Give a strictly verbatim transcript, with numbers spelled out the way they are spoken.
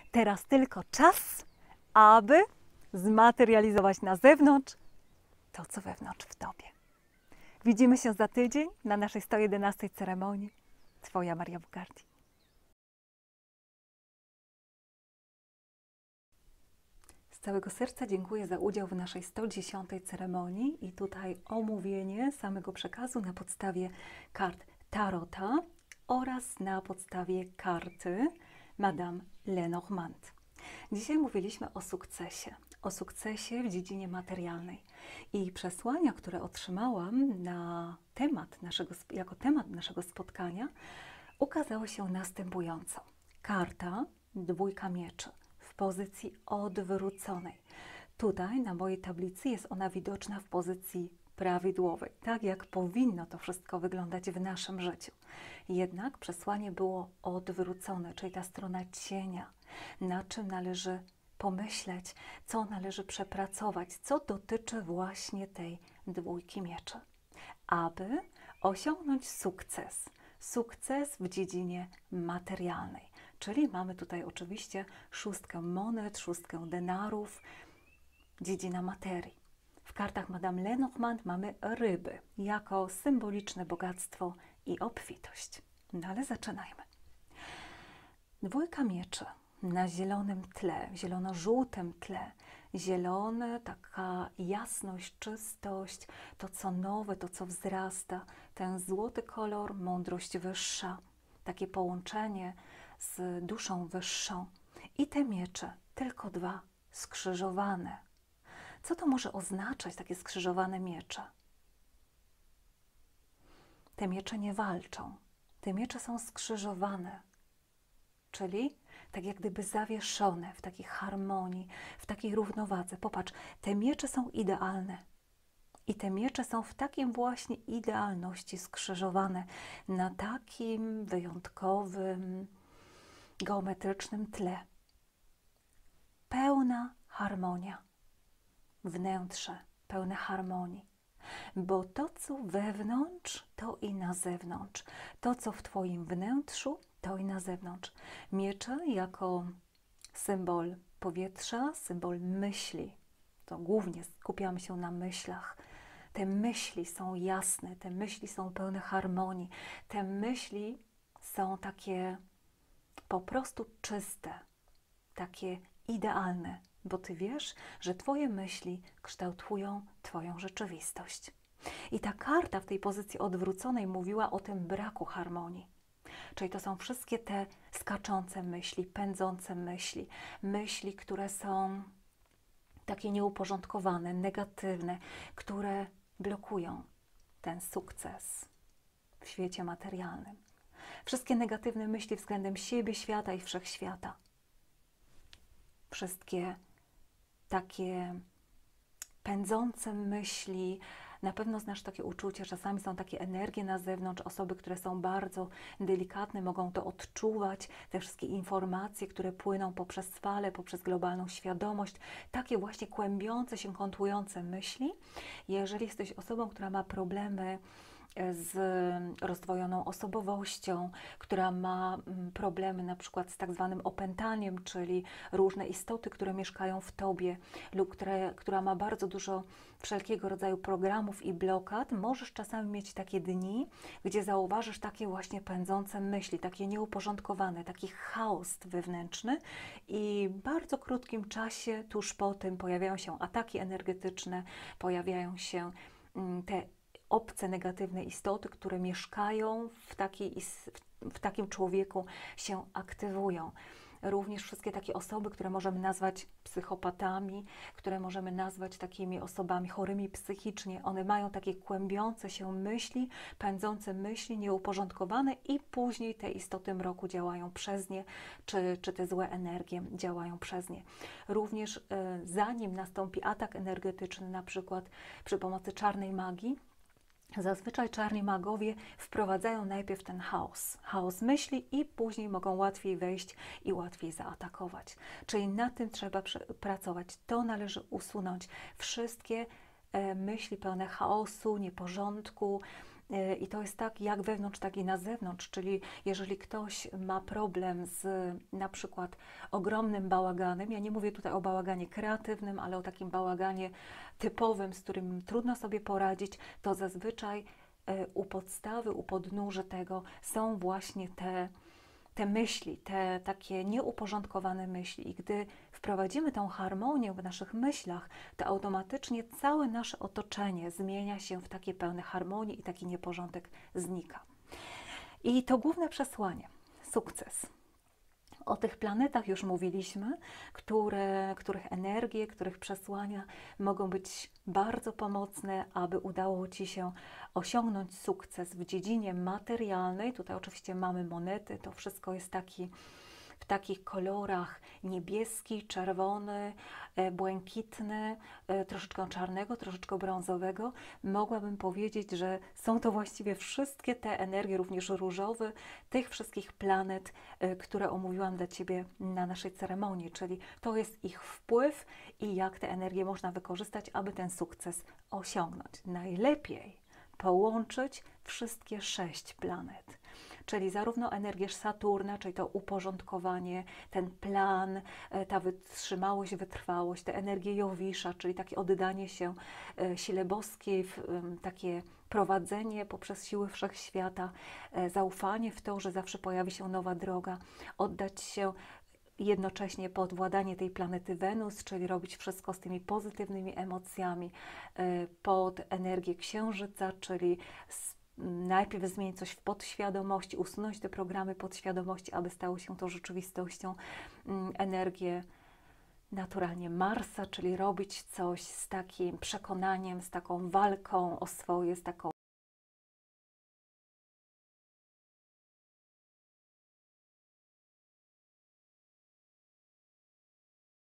Teraz tylko czas, aby zmaterializować na zewnątrz to, co wewnątrz w Tobie. Widzimy się za tydzień na naszej sto jedenastej ceremonii. Twoja Maria Bugardi. Z całego serca dziękuję za udział w naszej sto dziesiątej ceremonii i tutaj omówienie samego przekazu na podstawie kart Tarota oraz na podstawie karty Madame Lenormand. Dzisiaj mówiliśmy o sukcesie, o sukcesie w dziedzinie materialnej i przesłania, które otrzymałam na temat naszego, jako temat naszego spotkania, ukazały się następująco. Karta Dwójka Mieczy w pozycji odwróconej. Tutaj na mojej tablicy jest ona widoczna w pozycji prawidłowej, tak jak powinno to wszystko wyglądać w naszym życiu. Jednak przesłanie było odwrócone, czyli ta strona cienia, na czym należy pomyśleć, co należy przepracować, co dotyczy właśnie tej dwójki mieczy, aby osiągnąć sukces. Sukces w dziedzinie materialnej, czyli mamy tutaj oczywiście szóstkę monet, szóstkę denarów, dziedzina materii. W kartach Madame Lenormand mamy ryby jako symboliczne bogactwo i obfitość. No ale zaczynajmy. Dwójka mieczy na zielonym tle, zielono-żółtym tle. Zielone, taka jasność, czystość, to co nowe, to co wzrasta. Ten złoty kolor, mądrość wyższa. Takie połączenie z duszą wyższą. I te miecze, tylko dwa, skrzyżowane. Co to może oznaczać, takie skrzyżowane miecze? Te miecze nie walczą. Te miecze są skrzyżowane, czyli tak jak gdyby zawieszone w takiej harmonii, w takiej równowadze. Popatrz, te miecze są idealne. I te miecze są w takim właśnie idealności skrzyżowane na takim wyjątkowym, geometrycznym tle. Pełna harmonia. Wnętrze pełne harmonii. Bo to, co wewnątrz, to i na zewnątrz. To, co w Twoim wnętrzu, to i na zewnątrz. Miecze jako symbol powietrza, symbol myśli. To głównie skupiamy się na myślach. Te myśli są jasne, te myśli są pełne harmonii. Te myśli są takie po prostu czyste, takie idealne, bo Ty wiesz, że Twoje myśli kształtują Twoją rzeczywistość. I ta karta w tej pozycji odwróconej mówiła o tym braku harmonii. Czyli to są wszystkie te skaczące myśli, pędzące myśli, myśli, które są takie nieuporządkowane, negatywne, które blokują ten sukces w świecie materialnym. Wszystkie negatywne myśli względem siebie, świata i wszechświata. Wszystkie takie pędzące myśli, na pewno znasz takie uczucie, czasami są takie energie na zewnątrz, osoby, które są bardzo delikatne, mogą to odczuwać, te wszystkie informacje, które płyną poprzez fale, poprzez globalną świadomość, takie właśnie kłębiące się, kątłujące myśli. Jeżeli jesteś osobą, która ma problemy z rozdwojoną osobowością, która ma problemy na przykład z tak zwanym opętaniem, czyli różne istoty, które mieszkają w Tobie lub które, która ma bardzo dużo wszelkiego rodzaju programów i blokad, możesz czasami mieć takie dni, gdzie zauważysz takie właśnie pędzące myśli, takie nieuporządkowane, taki chaos wewnętrzny i w bardzo krótkim czasie tuż po tym pojawiają się ataki energetyczne, pojawiają się te obce, negatywne istoty, które mieszkają w, takiej, w takim człowieku, się aktywują. Również wszystkie takie osoby, które możemy nazwać psychopatami, które możemy nazwać takimi osobami chorymi psychicznie, one mają takie kłębiące się myśli, pędzące myśli, nieuporządkowane i później te istoty mroku działają przez nie, czy, czy te złe energie działają przez nie. Również y, zanim nastąpi atak energetyczny, na przykład przy pomocy czarnej magii, zazwyczaj czarni magowie wprowadzają najpierw ten chaos, chaos myśli i później mogą łatwiej wejść i łatwiej zaatakować. Czyli na tym trzeba pracować. To należy usunąć. Wszystkie e, myśli pełne chaosu, nieporządku, Y, I to jest tak jak wewnątrz, tak i na zewnątrz, czyli jeżeli ktoś ma problem z na przykład ogromnym bałaganem, ja nie mówię tutaj o bałaganie kreatywnym, ale o takim bałaganie typowym, z którym trudno sobie poradzić, to zazwyczaj y, u podstawy, u podnóży tego są właśnie te te myśli, te takie nieuporządkowane myśli. I gdy wprowadzimy tą harmonię w naszych myślach, to automatycznie całe nasze otoczenie zmienia się w takie pełne harmonii i taki nieporządek znika. I to główne przesłanie, sukces. O tych planetach już mówiliśmy, które, których energie, których przesłania mogą być bardzo pomocne, aby udało Ci się osiągnąć sukces w dziedzinie materialnej. Tutaj oczywiście mamy monety, to wszystko jest taki, w takich kolorach niebieski, czerwony, błękitny, troszeczkę czarnego, troszeczkę brązowego. Mogłabym powiedzieć, że są to właściwie wszystkie te energie, również różowe, tych wszystkich planet, które omówiłam dla Ciebie na naszej ceremonii, czyli to jest ich wpływ i jak te energie można wykorzystać, aby ten sukces osiągnąć. Najlepiej połączyć wszystkie sześć planet, czyli zarówno energię Saturna, czyli to uporządkowanie, ten plan, ta wytrzymałość, wytrwałość, te energię Jowisza, czyli takie oddanie się sile boskiej, takie prowadzenie poprzez siły wszechświata, zaufanie w to, że zawsze pojawi się nowa droga, oddać się jednocześnie pod władanie tej planety Wenus, czyli robić wszystko z tymi pozytywnymi emocjami, pod energię Księżyca, czyli najpierw zmienić coś w podświadomości, usunąć te programy podświadomości, aby stało się to rzeczywistością, energię naturalnie Marsa, czyli robić coś z takim przekonaniem, z taką walką o swoje, z taką